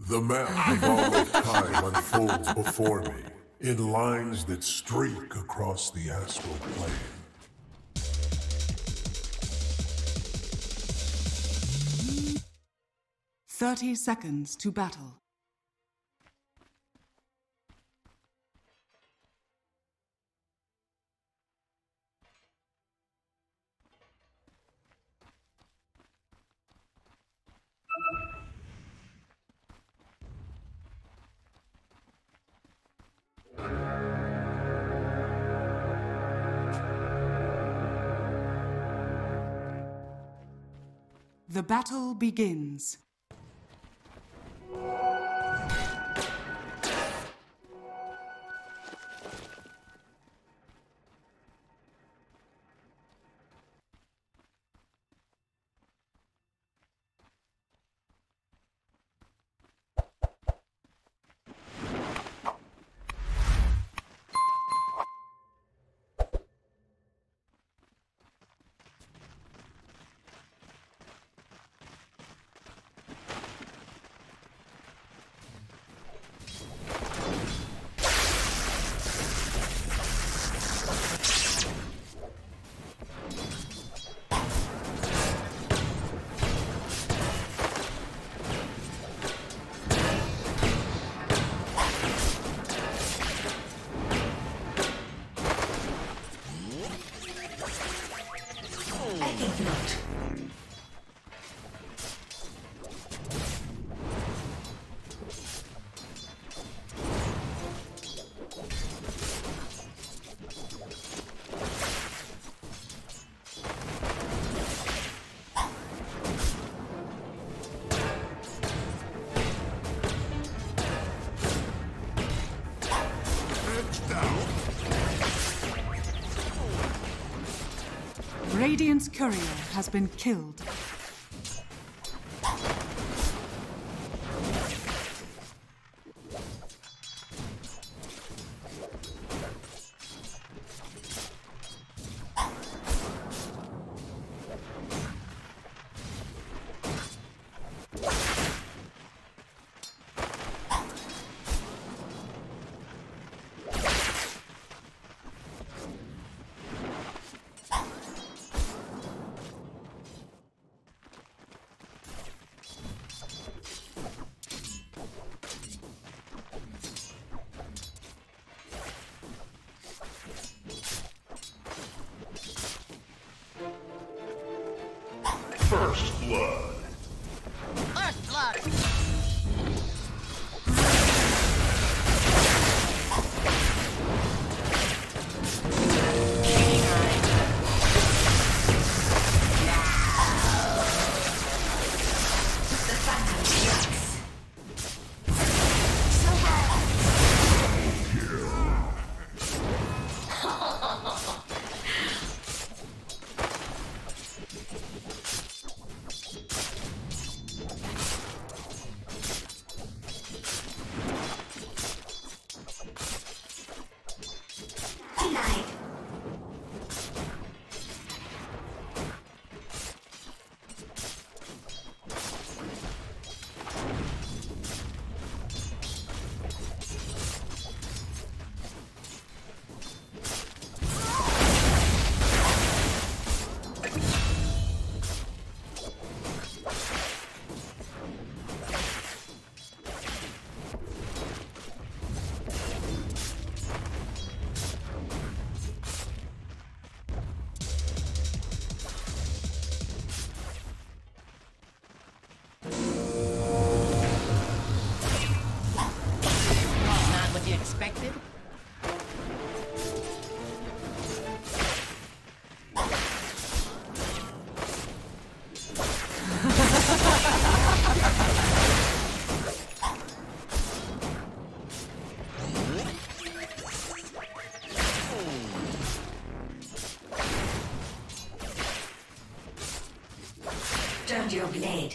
The map of all of time unfolds before me in lines that streak across the astral plane. 30 seconds to battle. The battle begins. Radiant's courier has been killed. First blood. First blood. Expected? Turn your blade.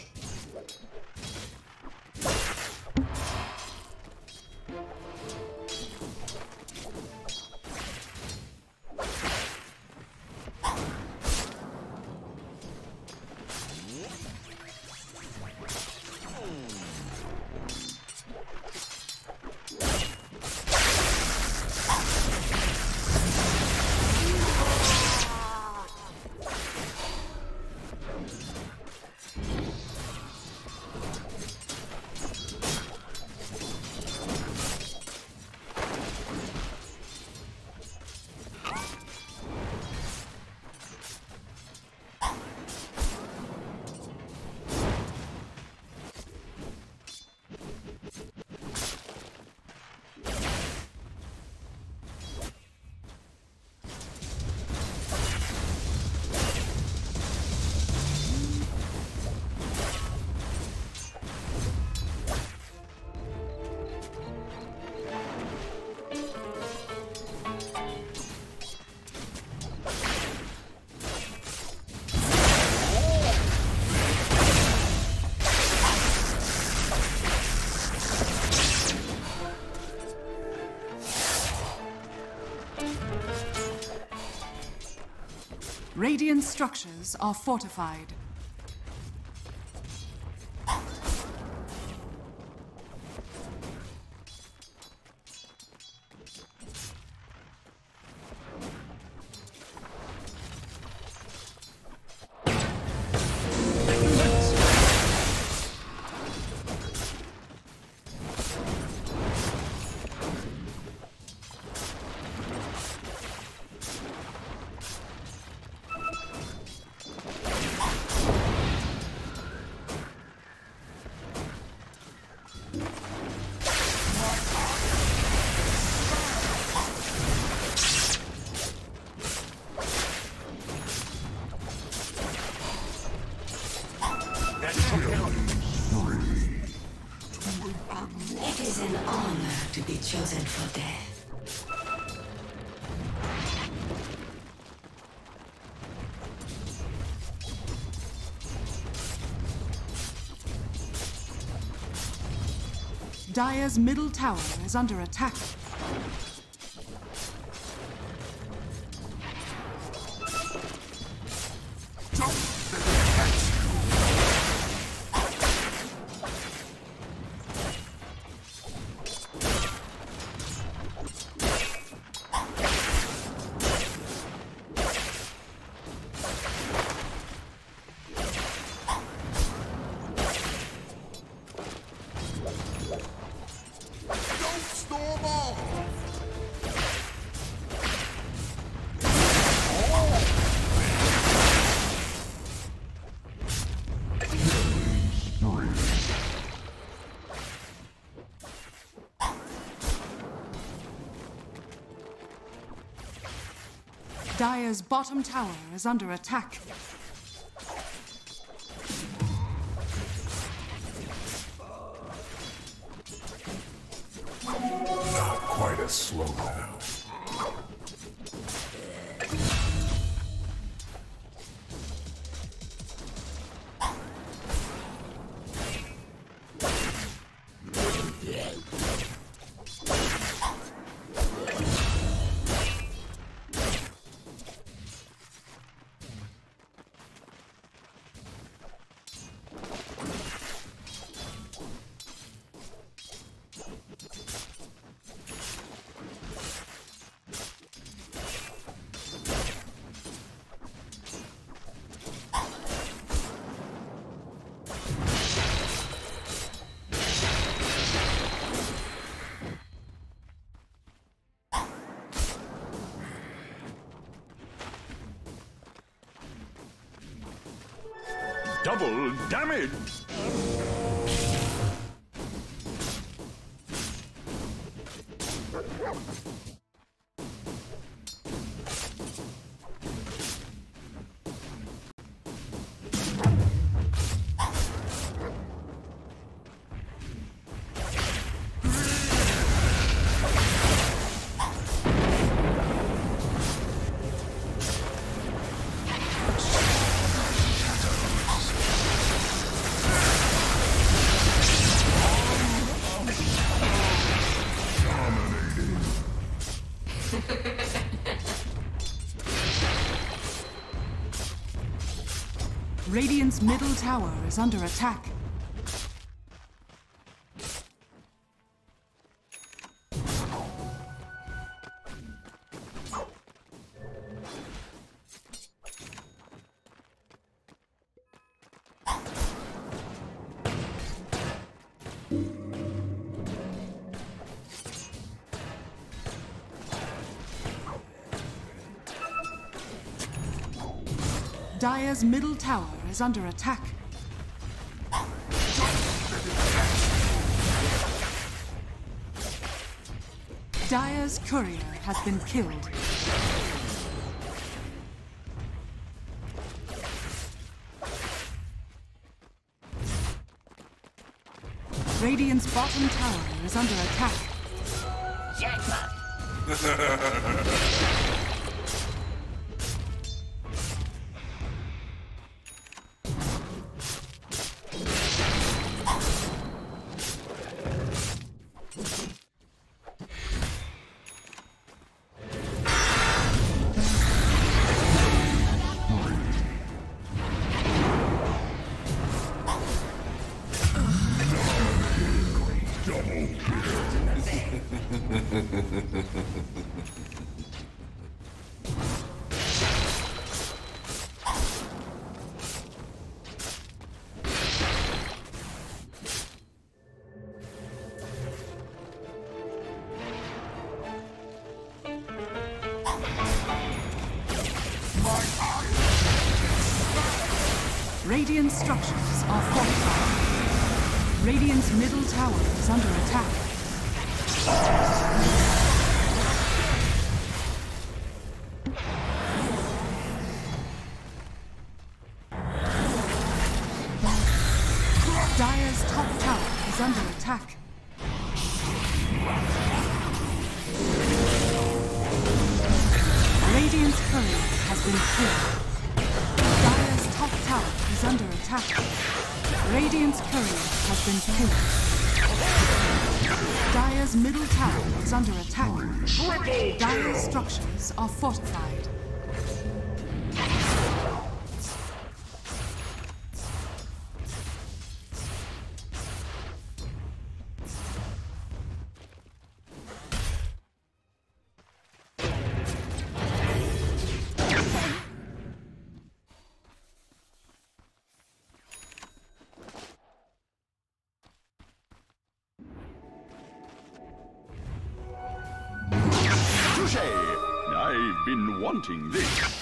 Radiant structures are fortified. It is an honor to be chosen for death. Dire's middle tower is under attack. Dire's bottom tower is under attack. Not quite as slow now. Double damage! Radiant's middle tower is under attack. Dire's middle tower is under attack. Dire's courier has been killed. Radiant's bottom tower is under attack. Jackpot. Radiant structures are fortified. Radiant's middle tower is under attack. Dire's top tower is under attack. Radiant's courier has been killed. Dire's top tower is under attack. Radiant's courier has been killed. Dire's middle tower is under attack. Dire's structures are fortified. I've been wanting this.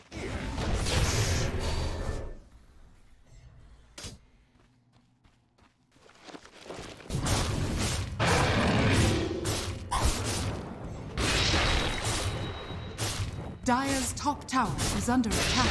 Dire's top tower is under attack.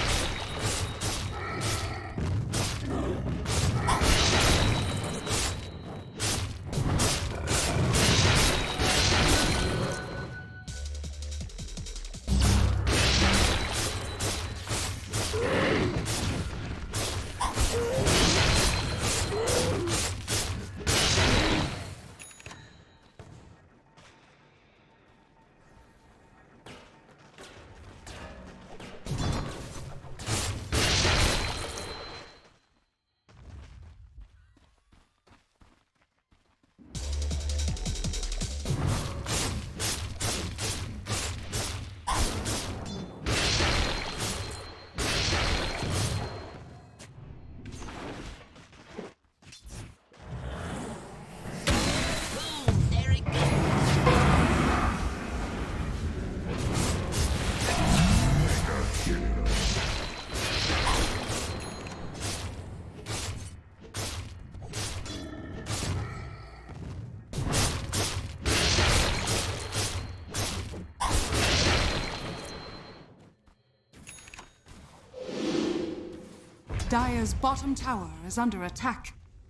Dire's bottom tower is under attack.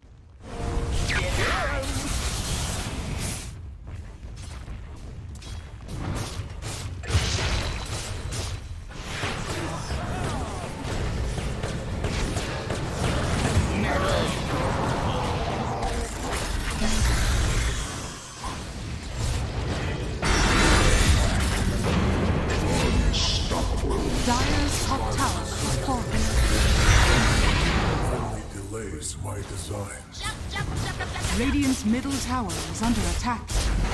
Dire's top tower is falling. Delays my designs. Radiant's middle tower is under attack.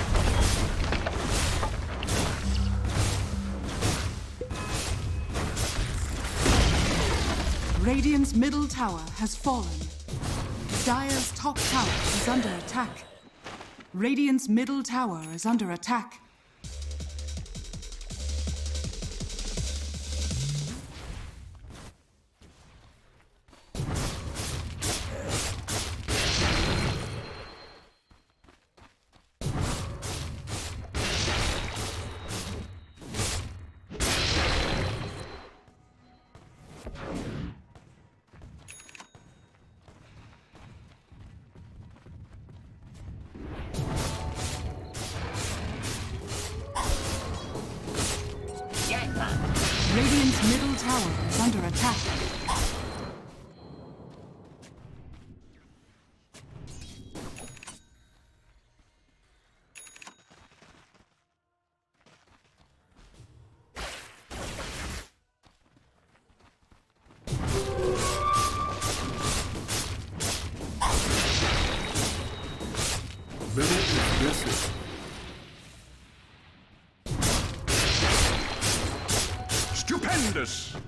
Radiant's middle tower has fallen. Dire's top tower is under attack. Radiant's middle tower is under attack. Radiant's middle tower is under attack. Middle This is Stupendous!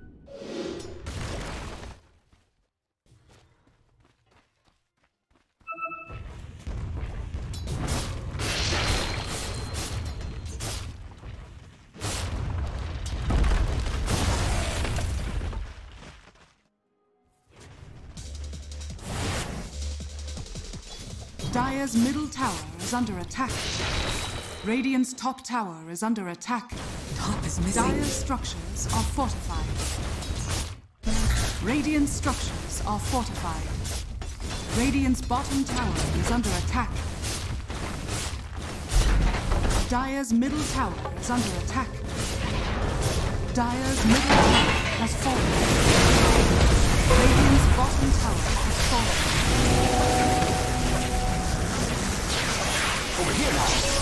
Dire's middle tower is under attack. Radiant's top tower is under attack. Top is missing. Dire's structures are fortified. Radiant's structures are fortified. Radiant's bottom tower is under attack. Dire's middle tower is under attack. Dire's middle tower has fallen. Radiant's bottom tower has fallen. over here now.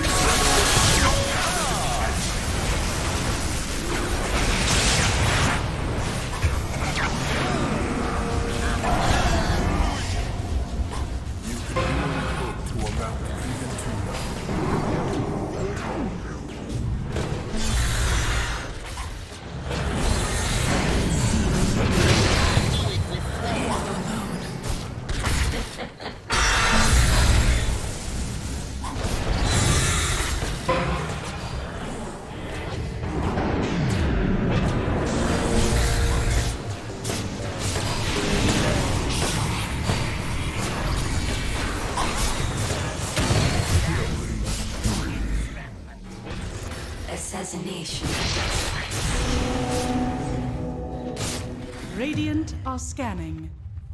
Assassination. Radiant are scanning.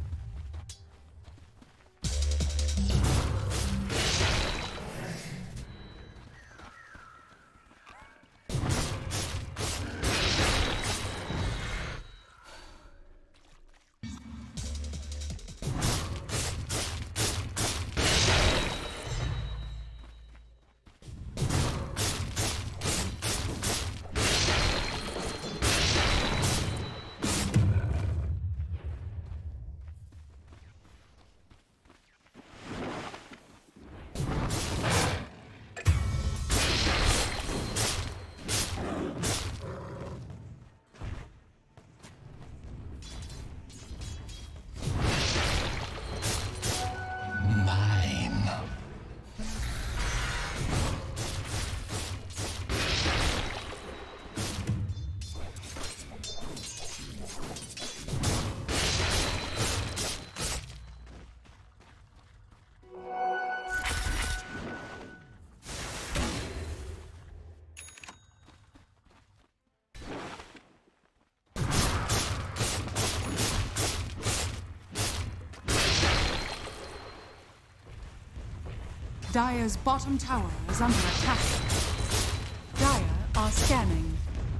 Dire's bottom tower is under attack. Dire are scanning.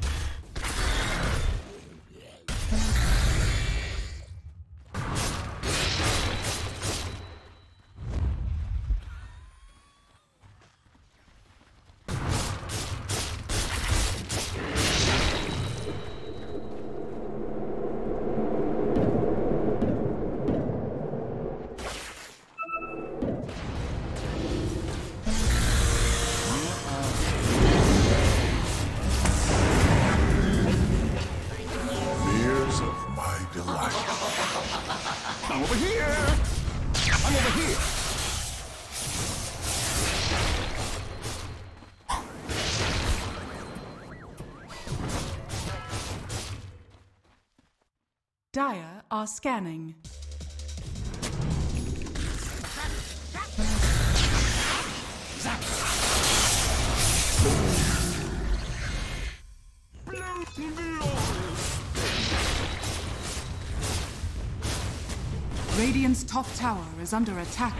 I'm over here! I'm over here! Dire are scanning. Radiant's top tower is under attack.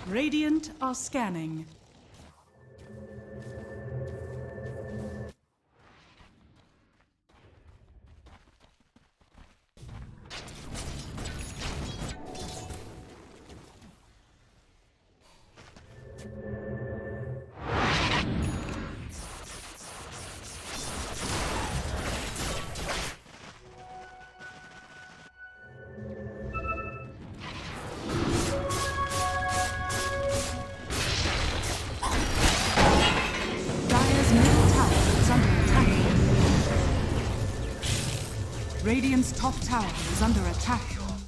Radiant are scanning. Radiant's top tower is under attack.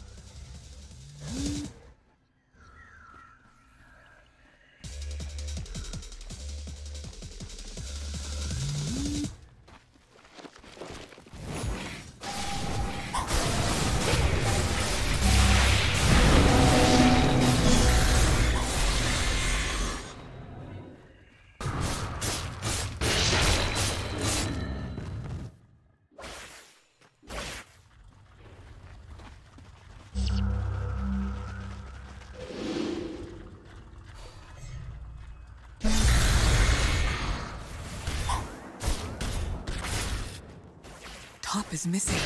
Top is missing.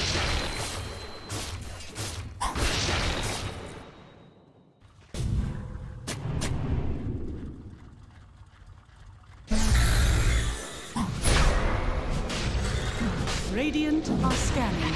Radiant are scanning.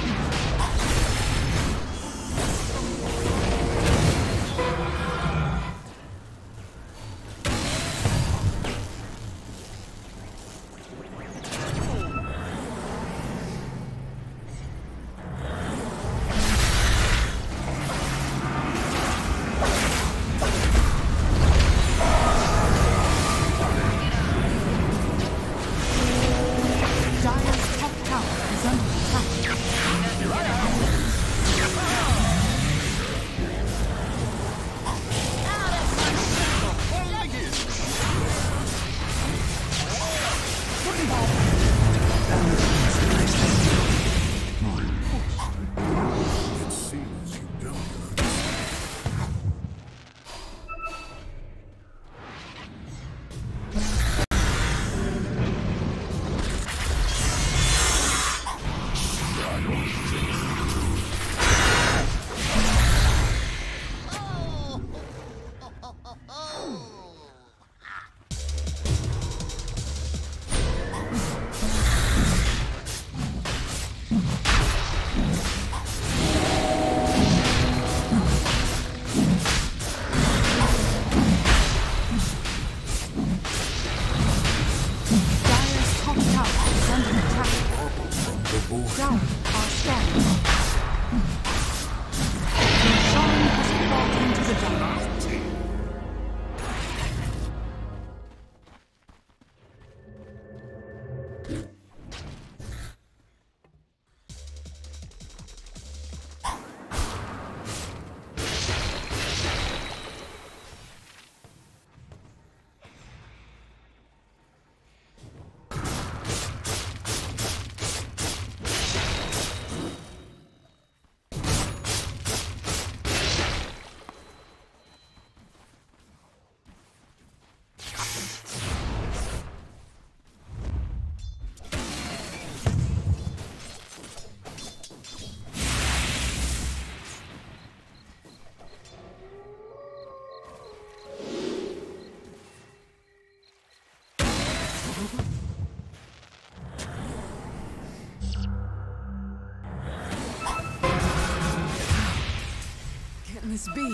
Can this be?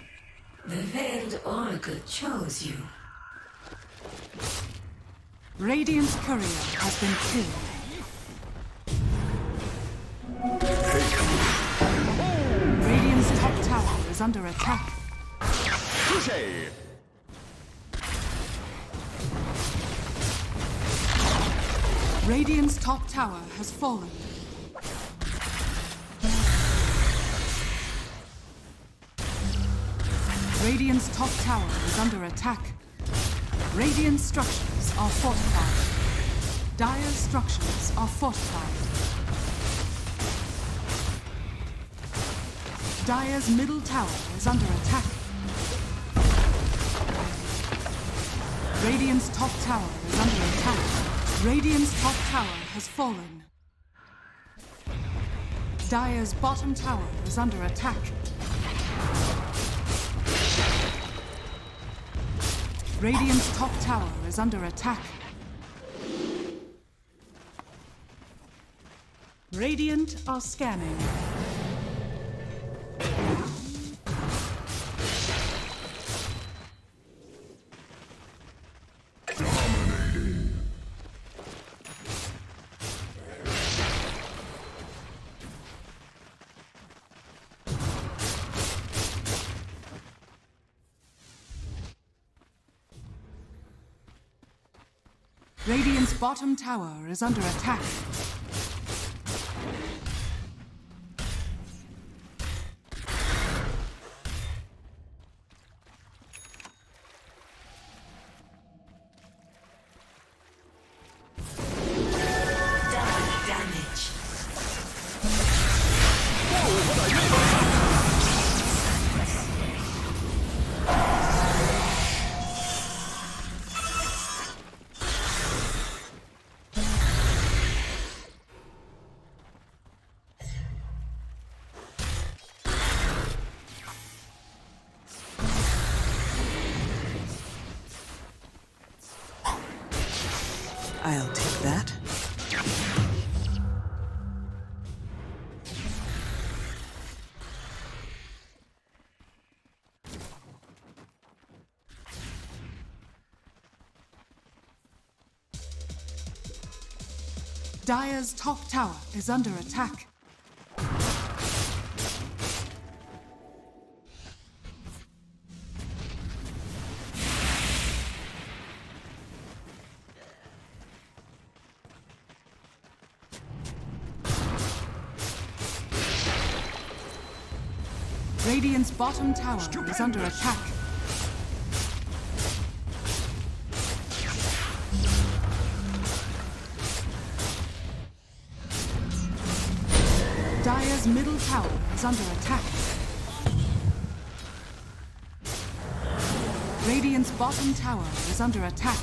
The Veiled Oracle chose you. Radiant's courier has been killed. Radiant's top tower is under attack. Touché! Radiant's top tower has fallen. Radiant's top tower is under attack. Radiant structures are fortified. Dire's structures are fortified. Dire's middle tower is under attack. Radiant's top tower is under attack. Radiant's top tower has fallen. Dire's bottom tower is under attack. Radiant's top tower is under attack. Radiant are scanning. Radiant's bottom tower is under attack. I'll take that. Dire's top tower is under attack. Radiant's bottom tower is under attack. Dire's middle tower is under attack. Radiant's bottom tower is under attack.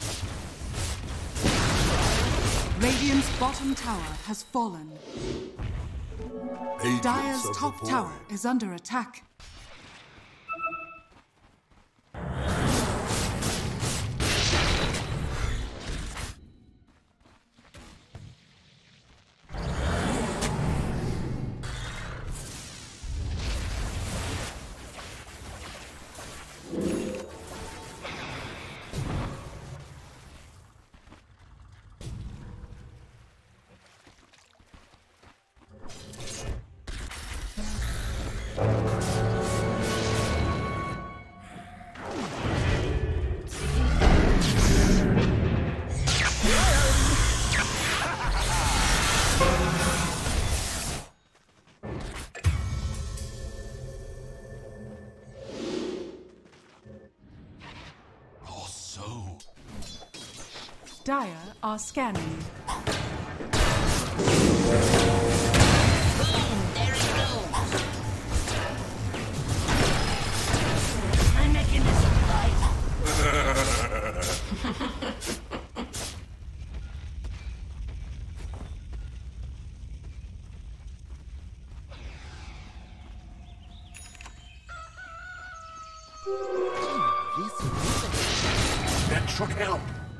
Radiant's bottom tower has fallen. Agents Dire's of the top void. tower is under attack. Dire are scanning. There it goes. I'm making this right. That should help.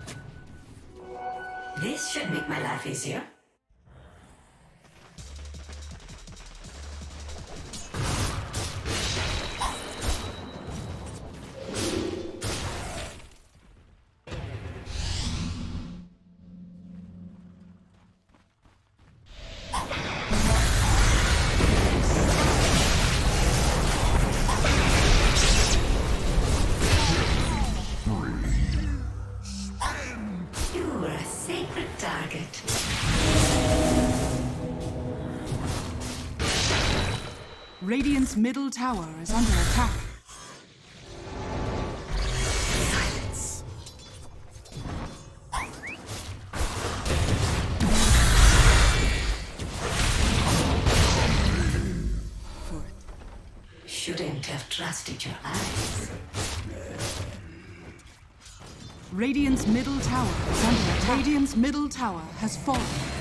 This should make my life easier. Radiant's middle tower is under attack. Shouldn't have trusted your eyes. Radiant's middle tower is under attack. Radiant's middle tower has fallen.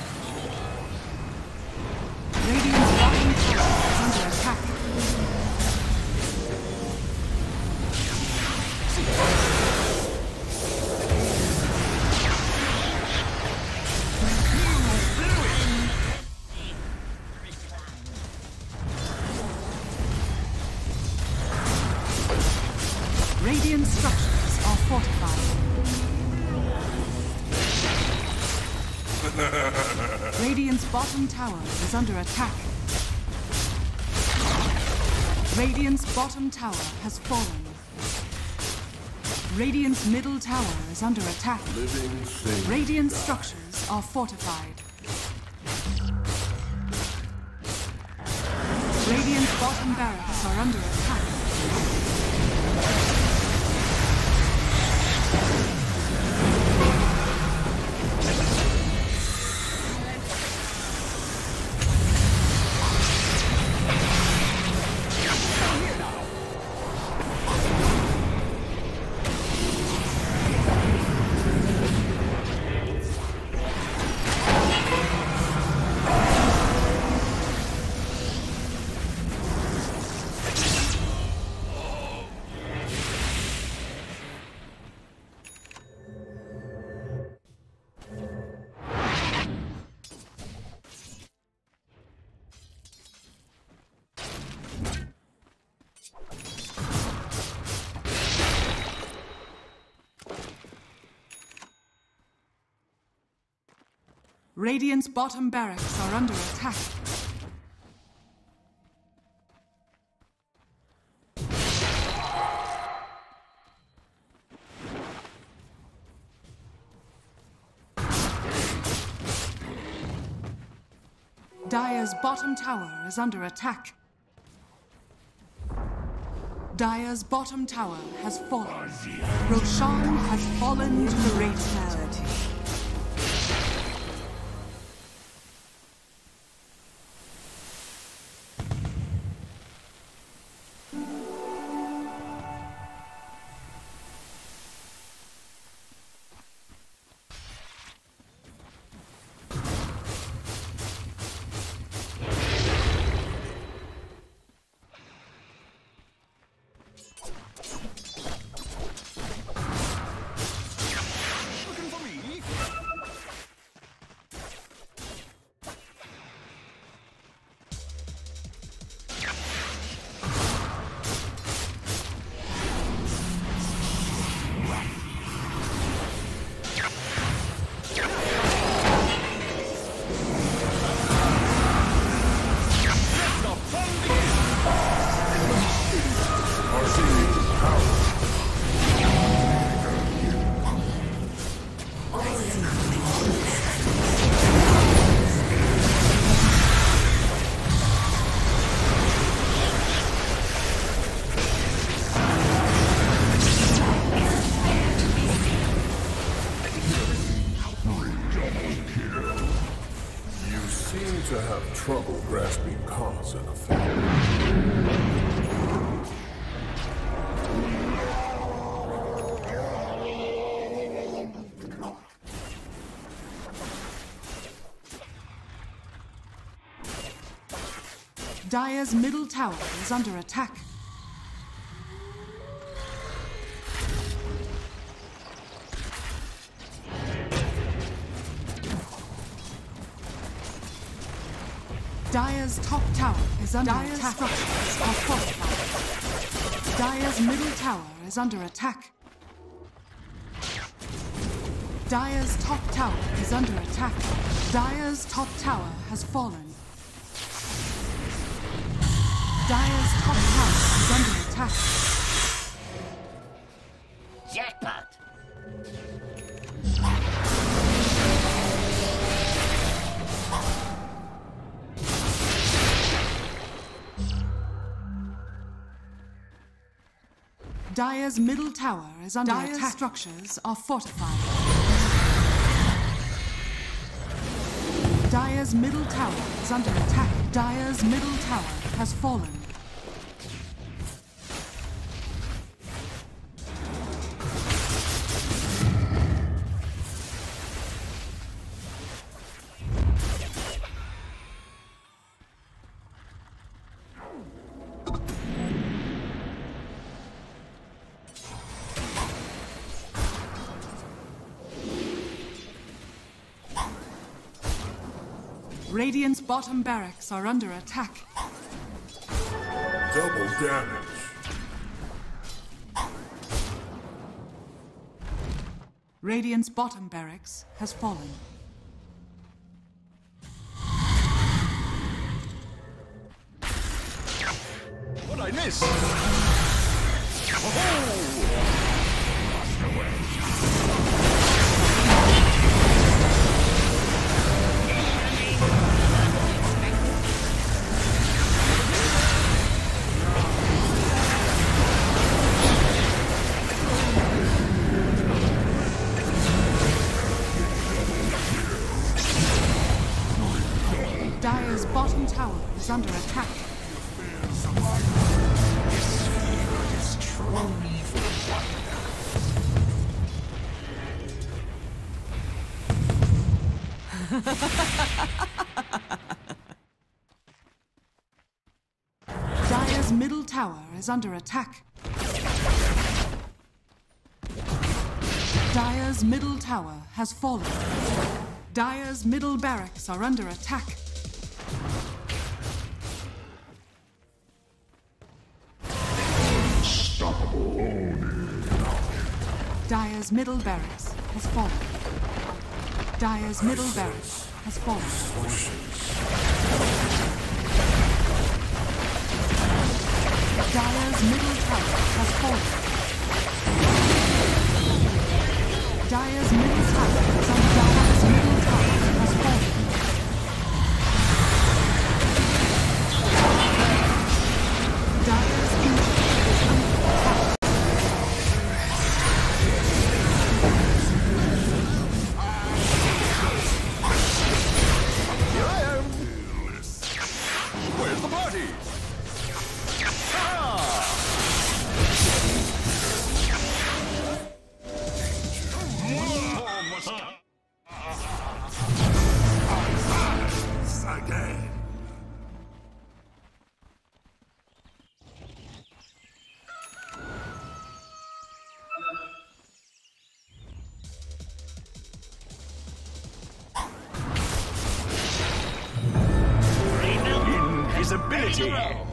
Radiant's bottom tower is under attack. Radiant structures are fortified. Radiant's bottom tower is under attack. Radiant's bottom tower has fallen. Radiant's middle tower is under attack. Radiant structures are fortified. Radiant's bottom barracks are under attack. Radiant's bottom barracks are under attack. Dire's bottom tower is under attack. Dire's bottom tower has fallen. Roshan has fallen to the Radiant. To have trouble grasping cause and effect. Dire's middle tower is under attack. Dire's top tower is under attack. Structures are fortified. Dire's middle tower is under attack. Dire's top tower is under attack. Dire's top tower has fallen. Dire's top tower is under attack. Jackpot! Dire's middle tower is under attack. Dire's structures are fortified. Dire's middle tower is under attack. Dire's middle tower has fallen. Radiant's bottom barracks are under attack. Double damage. Radiant's bottom barracks has fallen. What'd I miss? Dire's bottom tower is under attack. Dire's middle tower is under attack. Dire's middle tower has fallen. Dire's middle barracks are under attack. Dire's middle barracks has fallen. Dire's middle barracks has fallen. Dire's middle tower has fallen. Dire's middle tower is under Dire's middle tower has fallen. Dire's injury is under attack. Where's the party? Again. Invisibility.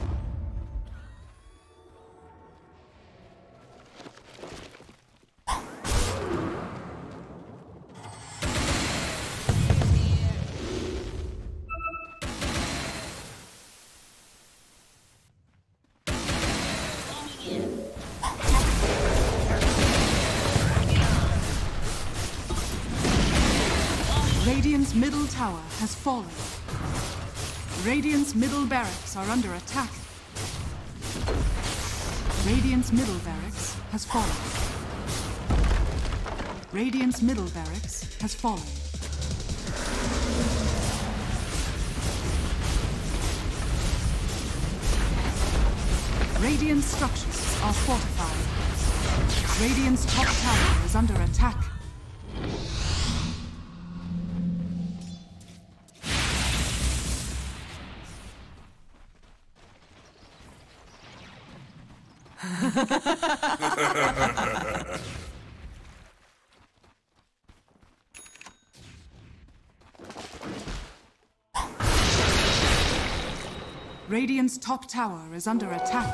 Radiant's middle tower has fallen. Radiant's middle barracks are under attack. Radiant's middle barracks has fallen. Radiant's middle barracks has fallen. Radiant structures are fortified. Radiant's top tower is under attack. Radiant's top tower is under attack.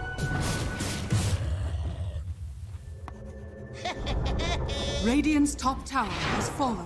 Radiant's top tower has fallen.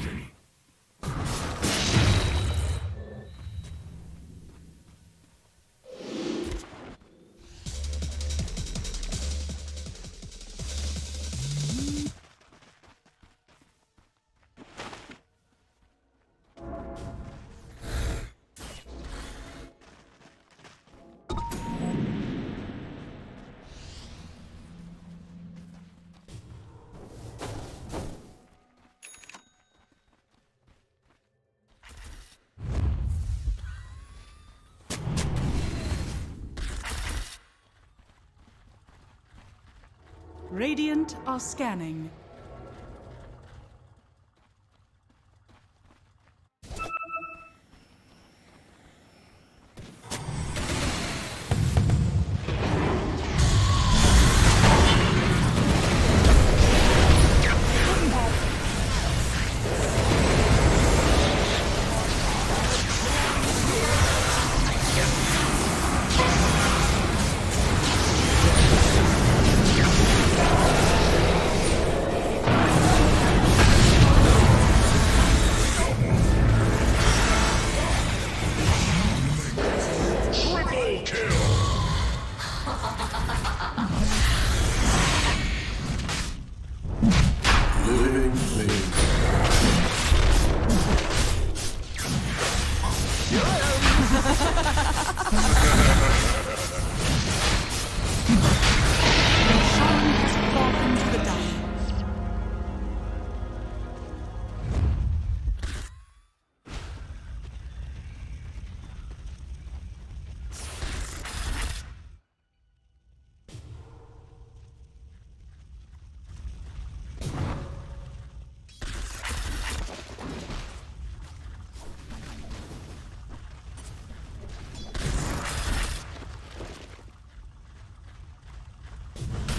Radiant are scanning.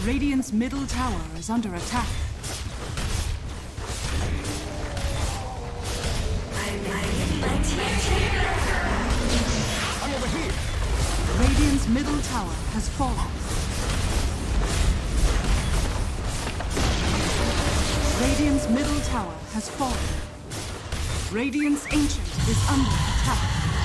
Radiant's middle tower is under attack. I'm over here. Radiant's middle tower has fallen. Radiant's middle tower has fallen. Radiant's Ancient is under attack.